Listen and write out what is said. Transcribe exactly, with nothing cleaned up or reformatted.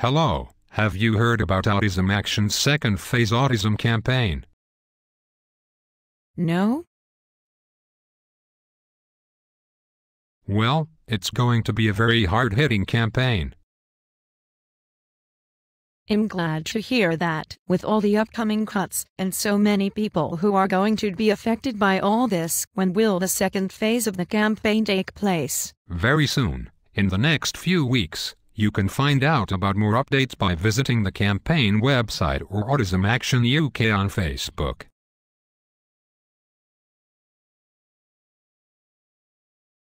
Hello, have you heard about Autism Action's second phase Autism Campaign? No? Well, it's going to be a very hard-hitting campaign. I'm glad to hear that. With all the upcoming cuts and so many people who are going to be affected by all this, when will the second phase of the campaign take place? Very soon, in the next few weeks. You can find out about more updates by visiting the campaign website or Autism Action U K on Facebook.